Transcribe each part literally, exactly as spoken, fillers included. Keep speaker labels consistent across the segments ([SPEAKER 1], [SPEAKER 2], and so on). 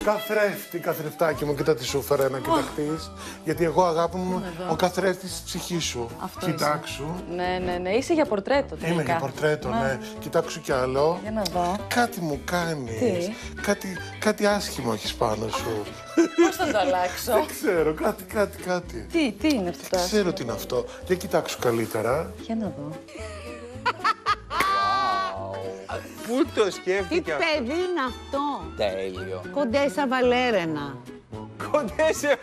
[SPEAKER 1] Καθρέφτη, καθρεφτάκι μου, κοίτα τι σου έφερα να κοιταχτείς. Γιατί εγώ, αγάπη μου, ο καθρέφτης της ψυχής σου.
[SPEAKER 2] Αυτό
[SPEAKER 1] Κοιτάξου.
[SPEAKER 2] είσαι. Ναι, ναι, ναι. Είσαι για πορτρέτο τελικά.
[SPEAKER 1] Είμαι για πορτρέτο, ναι. ναι. Κοιτάξου κι άλλο.
[SPEAKER 2] Για να δω.
[SPEAKER 1] Κάτι μου κάνεις.
[SPEAKER 2] Τι?
[SPEAKER 1] Κάτι, κάτι άσχημο έχεις πάνω σου.
[SPEAKER 2] Πώς θα το αλλάξω?
[SPEAKER 1] Δεν ξέρω, κάτι, κάτι, κάτι.
[SPEAKER 2] Τι, τι είναι αυτό το
[SPEAKER 1] Δεν ξέρω τι είναι αυτό. Για κοιτάξου καλύτερα.
[SPEAKER 2] Για να δω.
[SPEAKER 3] Πού το
[SPEAKER 4] Τι
[SPEAKER 3] σκέφτηκε αυτό?
[SPEAKER 4] παιδί είναι αυτό.
[SPEAKER 3] Τέλειο.
[SPEAKER 4] Κοντέσα Βαλέρενα.
[SPEAKER 3] Κοντέσε.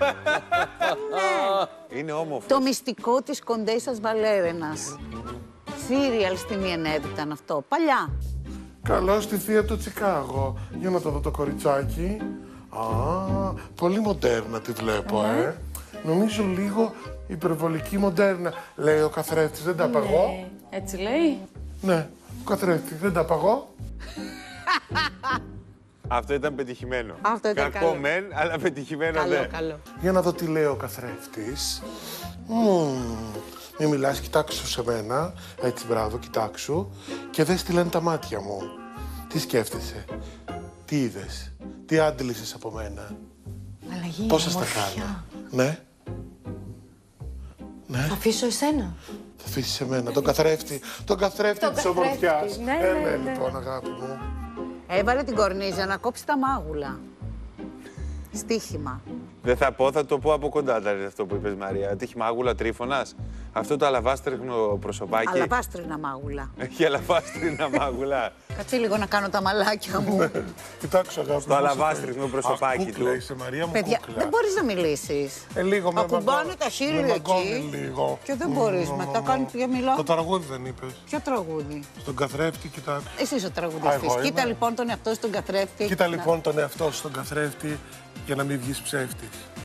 [SPEAKER 3] Είναι όμορφο.
[SPEAKER 4] Το μυστικό της Κοντέσας Βαλέρενας. Σύριαλ στην ι εν ι ήταν αυτό. Παλιά.
[SPEAKER 1] Καλό στη θεία από το Τσικάγο. Για να το δω το κοριτσάκι. Α, πολύ μοντέρνα τη βλέπω, ε. Νομίζω λίγο υπερβολική μοντέρνα. Λέει ο καθρέφτης, δεν τα απαγώ.
[SPEAKER 2] Ε, έτσι λέει.
[SPEAKER 1] Ναι, ο καθρέφτης, δεν τα απαγώ.
[SPEAKER 3] Αυτό ήταν πετυχημένο.
[SPEAKER 4] Αυτό ήταν
[SPEAKER 3] Κακό
[SPEAKER 4] καλό.
[SPEAKER 3] μεν, αλλά πετυχημένο
[SPEAKER 4] Καλό,
[SPEAKER 3] δεν.
[SPEAKER 4] καλό.
[SPEAKER 1] Για να δω τι λέει ο καθρέφτης. Μμμ, μη μιλάς, κοιτάξου σε μένα. Έτσι, μπράβο, κοιτάξου. Και δες τι λένε τα μάτια μου. Τι σκέφτεσαι, τι είδες, τι άντλησες από μένα.
[SPEAKER 2] Αλλαγή.
[SPEAKER 1] Πώς σας τα
[SPEAKER 2] ομορφιά.
[SPEAKER 1] κάνω. Ναι. Ναι.
[SPEAKER 2] Θα αφήσω εσένα.
[SPEAKER 1] Θα αφήσεις εμένα, τον καθρέφτη, τον καθρέφτη
[SPEAKER 2] Τον
[SPEAKER 1] της
[SPEAKER 2] καθρέφτη,
[SPEAKER 1] ομορφιάς.
[SPEAKER 2] ναι,
[SPEAKER 1] Ε,
[SPEAKER 2] ναι,
[SPEAKER 1] ναι,
[SPEAKER 2] ναι.
[SPEAKER 1] λοιπόν, αγάπη μου.
[SPEAKER 4] Έβαλε την κορνίζα να κόψει τα μάγουλα. Στοίχημα.
[SPEAKER 3] Δεν θα πω, θα το πω από κοντά δηλαδή, αυτό που είπες Μαρία. Ότι έχει μάγουλα τρίφωνας. Αυτό το αλαβάστρινο προσωπάκι.
[SPEAKER 4] Αλαβάστρινα μάγουλα.
[SPEAKER 3] Έχει αλαβάστρινα μάγουλα.
[SPEAKER 4] Κάτσε λίγο να κάνω τα μαλάκια μου.
[SPEAKER 1] Κοιτάξου, αγάπη μου.
[SPEAKER 3] Στο αλαβάστρινο
[SPEAKER 1] Αχ,
[SPEAKER 3] προσωπάκι
[SPEAKER 1] κούκλα
[SPEAKER 3] του.
[SPEAKER 1] είσαι, Μαρία μου,
[SPEAKER 4] Παιδιά,
[SPEAKER 1] κούκλα.
[SPEAKER 4] δεν μπορείς να μιλήσεις.
[SPEAKER 1] Ε, λίγο με
[SPEAKER 4] Ακουμπάνε
[SPEAKER 1] μαγκώνει.
[SPEAKER 4] τα χείλη
[SPEAKER 1] Με μαγκώνει
[SPEAKER 4] εκεί.
[SPEAKER 1] λίγο.
[SPEAKER 4] Και δεν μπορείς
[SPEAKER 1] Μμμ,
[SPEAKER 4] μετά,
[SPEAKER 1] μμμ.
[SPEAKER 4] κάνει πιο μιλά.
[SPEAKER 1] Το τραγούδι δεν είπες.
[SPEAKER 4] Ποιο τραγούδι.
[SPEAKER 1] Στον καθρέφτη, κοιτάξου.
[SPEAKER 4] Εσύ είσαι ο
[SPEAKER 1] Α,
[SPEAKER 4] τραγουδιστής.
[SPEAKER 1] εγώ
[SPEAKER 4] Κοίτα
[SPEAKER 1] είμαι.
[SPEAKER 4] λοιπόν τον εαυτό σου στον καθρέφτη.
[SPEAKER 1] Κοίτα λοιπόν τον εαυτό σου στον καθρέφτη για να μην βγεις ψεύτης.